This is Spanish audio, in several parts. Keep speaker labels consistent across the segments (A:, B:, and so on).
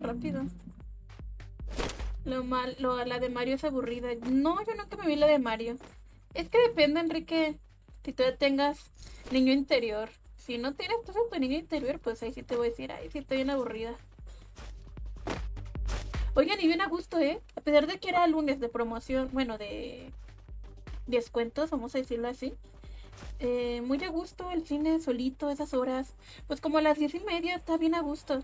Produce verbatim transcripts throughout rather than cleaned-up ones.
A: rápido. Lo mal, lo, la de Mario es aburrida. No, yo nunca me vi la de Mario. Es que depende, Enrique, si tú tengas niño interior. Si no tienes todo tu niño interior, pues ahí sí te voy a decir, ay, sí estoy bien aburrida. Oigan, y bien a gusto, ¿eh? A pesar de que era lunes de promoción, bueno, de descuentos, vamos a decirlo así. Eh, muy a gusto el cine solito, esas horas. Pues como a las diez y media, está bien a gusto.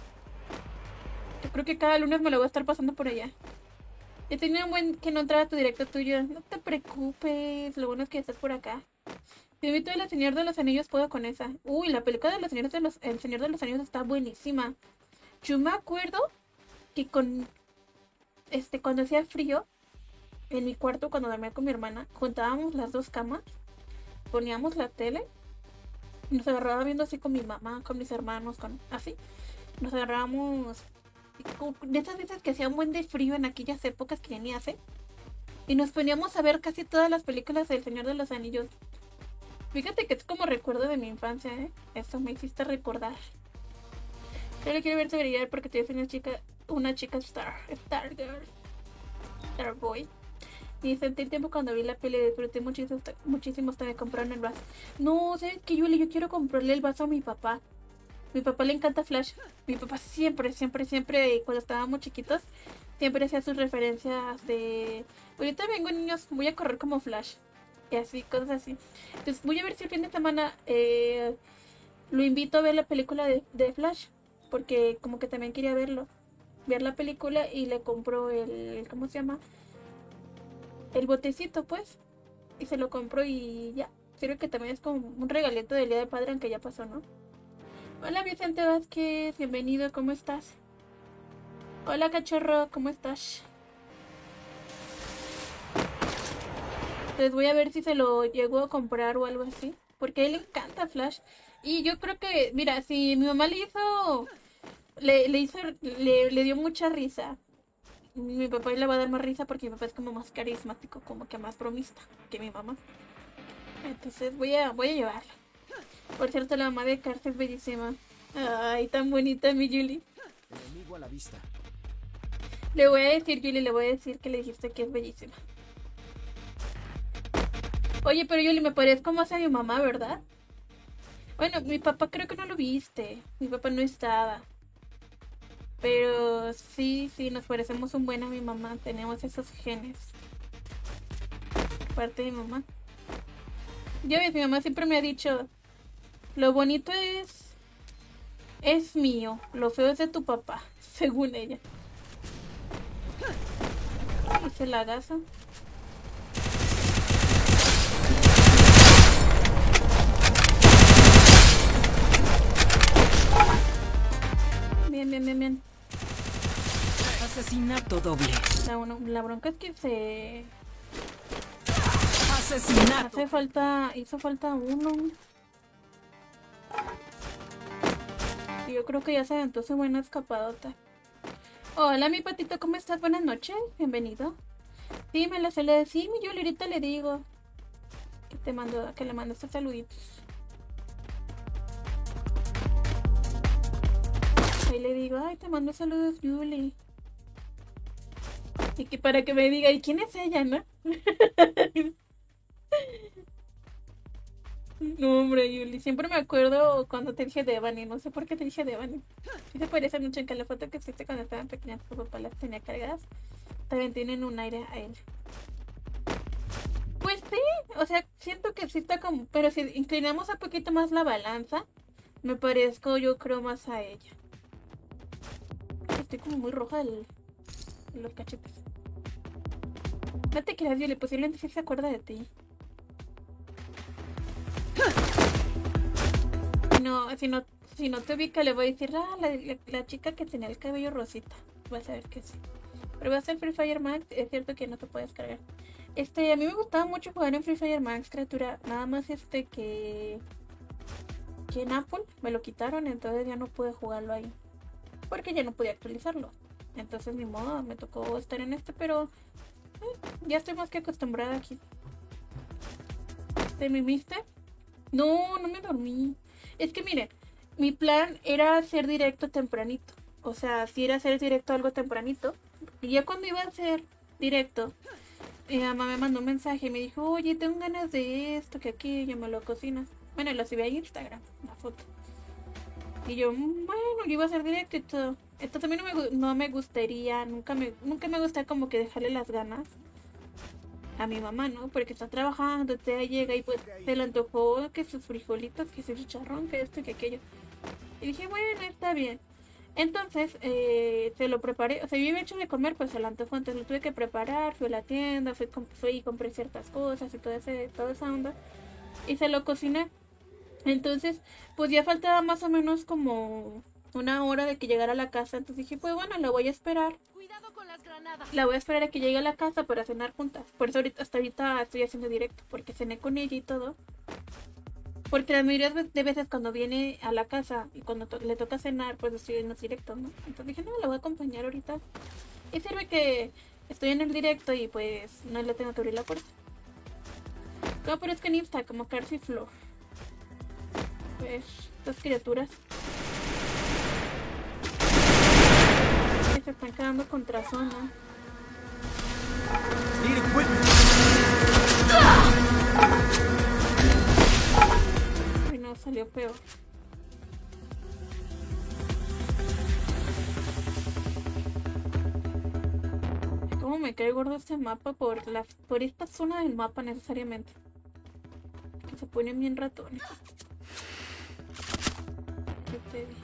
A: Yo creo que cada lunes me lo voy a estar pasando por allá. He tenido un buen que no entraba a tu directo tuyo. No te preocupes, lo bueno es que estás por acá. Te invito a El Señor de los Anillos, puedo con esa. Uy, la película de los Señores de los, El Señor de los Anillos está buenísima. Yo me acuerdo que con este cuando hacía frío en mi cuarto cuando dormía con mi hermana, juntábamos las dos camas, poníamos la tele, y nos agarraba viendo así con mi mamá, con mis hermanos, con así. Nos agarrábamos de esas veces que hacía un buen de frío en aquellas épocas que ya ni hace. Y nos poníamos a ver casi todas las películas del Señor de los Anillos. Fíjate que es como recuerdo de mi infancia, ¿eh? Eso me hiciste recordar. Yo le quiero verte brillar porque te ves una chica, una chica star, star girl, star boy. Y sentí el tiempo cuando vi la peli, disfruté muchísimo, muchísimo hasta me compraron el vaso. No, ¿sabes qué, Yuli? Yo quiero comprarle el vaso a mi papá. Mi papá le encanta Flash. Mi papá siempre, siempre, siempre, cuando estábamos chiquitos, siempre hacía sus referencias de... Ahorita vengo, niños, voy a correr como Flash. Y así, cosas así. Entonces voy a ver si el fin de semana eh, lo invito a ver la película de, de Flash. Porque como que también quería verlo. Ver la película y le compro el... ¿Cómo se llama? El botecito, pues. Y se lo compro y ya. Creo que también es como un regalito del Día de Padre, aunque ya pasó, ¿no? Hola Vicente Vázquez, bienvenido, ¿cómo estás? Hola cachorro, ¿cómo estás? Entonces voy a ver si se lo llego a comprar o algo así. Porque a él le encanta Flash. Y yo creo que, mira, si mi mamá le hizo... Le, le hizo... Le, le dio mucha risa. Mi papá le va a dar más risa porque mi papá es como más carismático, como que más bromista que mi mamá. Entonces voy a, voy a llevarla. Por cierto, la mamá de Cars es bellísima. Ay, tan bonita mi Yuli.
B: Enemigo a la vista.
A: Le voy a decir, Yuli, le voy a decir que le dijiste que es bellísima. Oye, pero Yuli, me parezco más a mi mamá, ¿verdad? Bueno, mi papá creo que no lo viste. Mi papá no estaba. Pero sí, sí, nos parecemos un buen a mi mamá. Tenemos esos genes. Parte de mi mamá. Ya ves, mi mamá siempre me ha dicho... Lo bonito es... Es mío. Lo feo es de tu papá. Según ella. Hice la gasa. Bien, bien, bien, bien.
B: Asesinato doble.
A: La, bueno, la bronca es que se...
B: Asesinato.
A: Hace falta... Hizo falta uno. Yo creo que ya se aventó su buena escapadota. Hola, mi patito, ¿cómo estás? Buenas noches, bienvenido. Sí, me la suele decir, mi Yuli, ahorita le digo que te mando, que le mando estos saluditos. Ahí le digo, ay, te mando saludos, Yuli. Y que para que me diga, ¿y quién es ella, no? No, hombre, Yuli, siempre me acuerdo cuando te dije Devani, no sé por qué te dije Devani. Sí se parece mucho en que la foto que hiciste cuando estaban pequeñas, tu papá las tenía cargadas. También tienen un aire a él. Pues sí, o sea, siento que sí está como... Pero si inclinamos un poquito más la balanza, me parezco yo creo más a ella. Estoy como muy roja de los cachetes. No te creas, Yuli, posiblemente sí se acuerda de ti. No, si no, si no te ubica, le voy a decir, ah, la, la, la chica que tenía el cabello rosita. Vas a ver que sí. Pero vas a Free Fire Max, es cierto que no te puedes cargar. Este, a mí me gustaba mucho jugar en Free Fire Max, criatura. Nada más este que... Que en Apple me lo quitaron, entonces ya no pude jugarlo ahí. Porque ya no podía actualizarlo. Entonces ni modo, me tocó estar en este, pero... Eh, ya estoy más que acostumbrada aquí. ¿Te mimiste? No, no me dormí. Es que miren, mi plan era hacer directo tempranito. O sea, si era hacer directo algo tempranito. Y ya cuando iba a hacer directo, mi mamá me mandó un mensaje y me dijo, oye, tengo ganas de esto, que aquello, me lo cocinas. Bueno, lo subí a Instagram, la foto. Y yo, "Mm, bueno, yo iba a hacer directo y todo. Esto también no me, gu- no me gustaría, nunca me, nunca me gusta como que dejarle las ganas a mi mamá, ¿no? Porque está trabajando, te llega y pues se le antojó que sus frijolitos, que su chicharrón, que esto y que aquello. Y dije, bueno, está bien. Entonces, eh, se lo preparé, o sea, yo iba hecho de comer, pues se lo antojó, entonces lo tuve que preparar, fui a la tienda, fui, com- fui y compré ciertas cosas y todo ese, toda esa onda, y se lo cociné. Entonces, pues ya faltaba más o menos como una hora de que llegara a la casa, entonces dije, pues bueno, la voy a esperar.
B: Cuidado con las granadas.
A: La voy a esperar a que llegue a la casa para cenar juntas. Por eso ahorita, hasta ahorita estoy haciendo directo, porque cené con ella y todo. Porque la mayoría de veces cuando viene a la casa y cuando to le toca cenar, pues estoy en los directos, ¿no? Entonces dije, no, la voy a acompañar ahorita. Y sirve que estoy en el directo y pues no le tengo que abrir la puerta. Como aparezca en Insta, como Carcy Flor. Pues, estas criaturas que se están quedando contra zona. Ay, no, salió peor. ¿Cómo me cae gordo este mapa por la, por esta zona del mapa necesariamente? Que se ponen bien ratones. ¿Qué te di?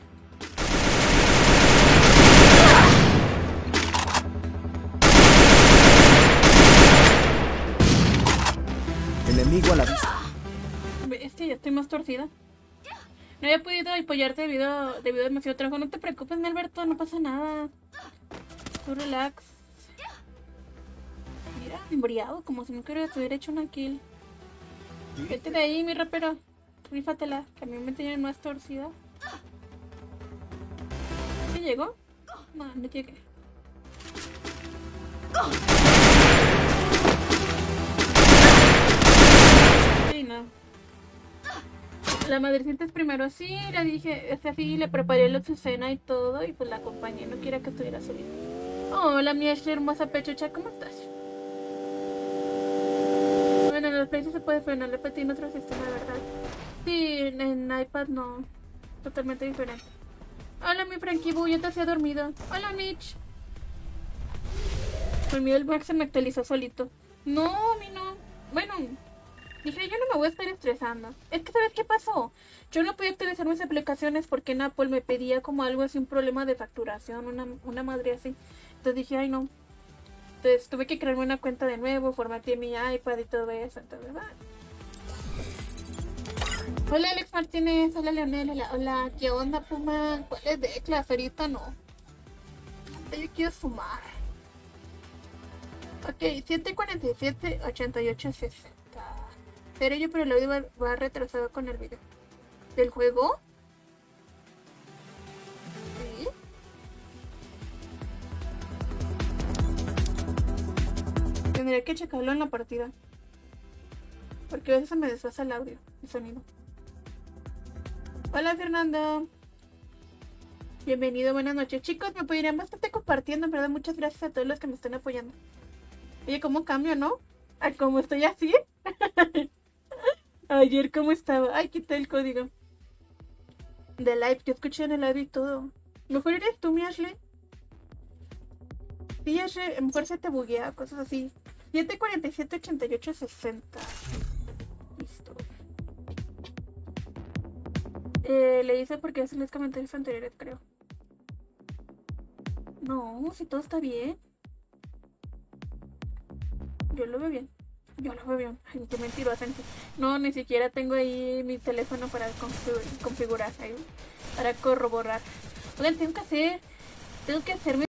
C: Enemigo a la vista.
A: Este ya estoy más torcida. No había podido apoyarte debido, debido a demasiado trabajo. No te preocupes, mi Alberto, no pasa nada. Tú relax. Mira, embriagado, como si nunca hubiera hecho una kill. Vete de ahí, mi rapero. Rífatela, que a mí me tienen más torcida. ¿Sí llegó? No, no llegué. Sí, no. La madrecita es primero, sí, le dije, es así, le preparé la su cena y todo, y pues la acompañé, no quiera que estuviera solita. Hola, mi Ashley hermosa pechucha, ¿cómo estás? Bueno, en los países se puede frenar el en otro sistema, ¿verdad? Sí, en, en iPad no, totalmente diferente. Hola, mi Frankie Boo, ya te hacía dormido. Hola, Mitch. Por mí el Mac se me actualizó solito. No, a mí no. Bueno, dije, yo no me voy a estar estresando. Es que, ¿sabes qué pasó? Yo no podía actualizar mis aplicaciones porque en Apple me pedía como algo así, un problema de facturación, una, una madre así. Entonces dije, ay, no. Entonces tuve que crearme una cuenta de nuevo, formateé mi iPad y todo eso. Entonces, ¿verdad? Hola, Alex Martínez. Hola, Leonel. Hola, hola. ¿Qué onda, Puma? ¿Cuál es de clase? Ahorita no. Yo quiero sumar. Ok, siete cuarenta y siete, ochenta y ocho, sesenta. Pero yo, pero el audio va, va retrasado con el video. ¿Del juego? Sí. Tendría que checarlo en la partida. Porque a veces se me desfasa el audio, el sonido. Hola, Fernando. Bienvenido, buenas noches. Chicos, me apoyarían bastante compartiendo, en verdad. Muchas gracias a todos los que me están apoyando. Oye, ¿cómo cambio, no? ¿A cómo estoy así? Ayer, ¿cómo estaba? Ay, quité el código de live. Yo escuché en el live y todo. Mejor eres tú, mi Ashley. Sí, Ashley, mejor se te buguea, cosas así. siete cuarenta y siete, ochenta y ocho, sesenta. Listo. Eh, le hice porque hacen los comentarios anteriores, creo. No, si todo está bien. Yo lo veo bien. Yo lo veo bien. Ay, qué mentirosa. No, ni siquiera tengo ahí mi teléfono para configurar, ahí, para corroborar. Oigan, tengo que hacer, tengo que hacerme